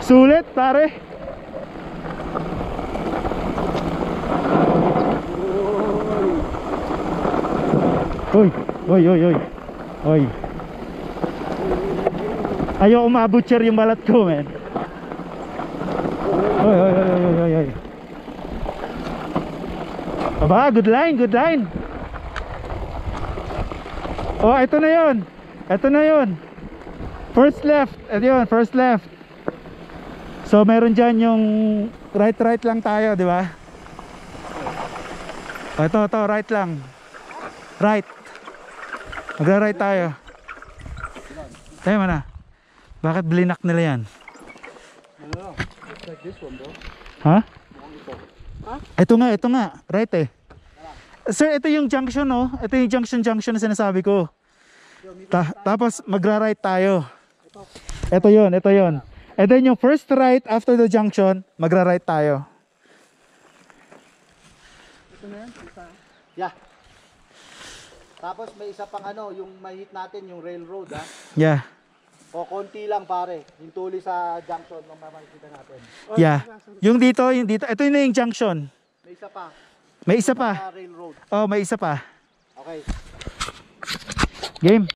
Sulit, pare. Oy, oy, oy, oy. Oy. Ayaw umabutcher yung balat ko, man. Oy, oy, oy, oy, oy, oy. Aba, good line, good line. Oh, ito na yun. Ito na yun. First left. Ito yun, first left. So, meron dyan yung right lang tayo, di ba? Ito, right lang. Right. Magra-right tayo. Tayo mana. Bakit blinak nila yan? Like this one, bro. Ha? Huh? Ito nga, right eh. Sir, ito yung junction, no? Ito yung junction na sinasabi ko. Tapos magra-right tayo. Ito yun. And then yung first right after the junction, magra-right tayo. Ito na yan? Yeah. Tapos may isa pang ano, yung mahit natin, yung railroad, ha? Yeah. O konti lang pare, yung tuli sa junction, nung makikita natin. Yeah. Yung dito. Ito na yung junction. May isa pa. May isa pa. Railroad. Oh, may isa pa. Okay. Game.